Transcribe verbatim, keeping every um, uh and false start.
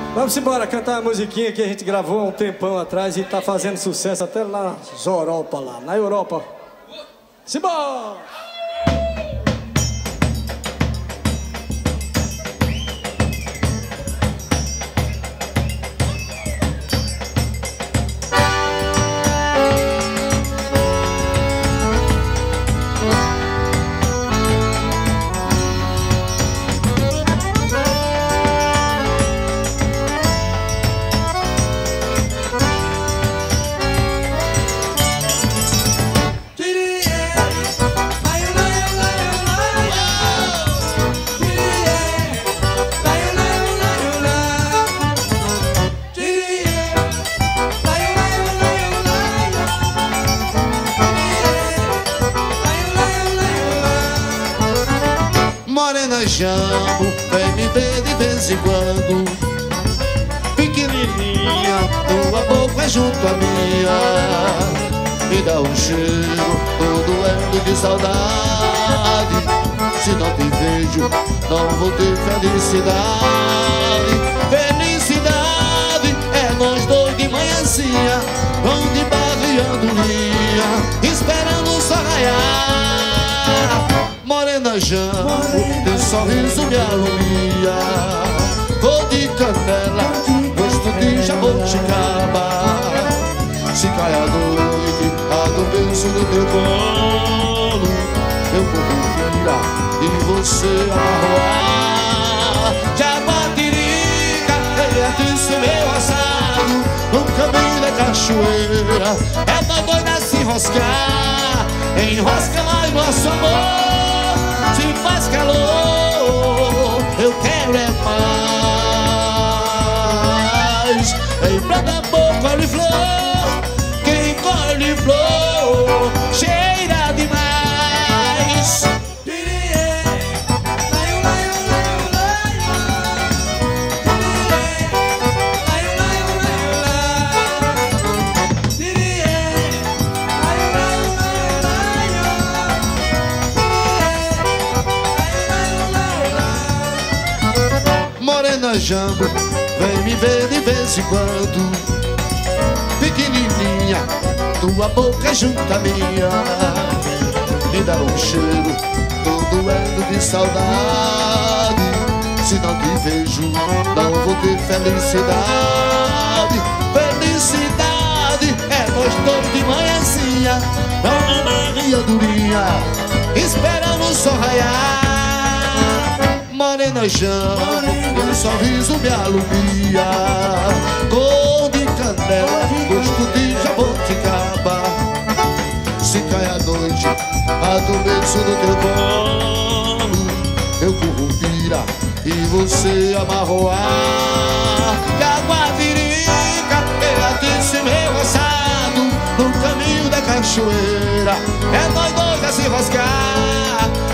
Vamos embora cantar uma musiquinha que a gente gravou há um tempão atrás e tá fazendo sucesso até lá na Europa, lá na Europa. Simbora! Morena Jambo, vem me ver de vez em quando. Pequenininha, tua boca é junto à minha. Me dá um cheiro, tô doendo de saudade. Se não te vejo, não vou ter felicidade. Felicidade é nós dois de manhãzinha, onde barriando linha, esperando o sol raiar. Morena Jambo, teu sorriso me alumia. Cor de canela, gosto de jabuticaba. Se cai a noite, a do beijo do teu colo, eu vou virar e você arroar. Jaguatirica, esse meu assado, no caminho da cachoeira, é pra doida se enroscar. Enrosca mais nosso amor. Se faz calor, eu quero é mais. Em planta pouco colhe-flor, quem colhe-flor cheira demais. Morena Jambo, vem me ver de vez em quando. Pequenininha, tua boca é junto à minha. Me dá um cheiro, tô doendo de saudade. Se não te vejo, não vou ter felicidade. Felicidade é nós dois de manhãzinha, na Maria Durinha, esperando o sol raiar. Morena Jambo, teu sorriso me alumia. Cor de canela, gosto de jabuticaba. Se cai a noite, a do beijo do teu colo, eu corro vira e você amarroar. Jaguatirica, ela disse meu assado, no caminho da cachoeira, é nós dois a se rasgar.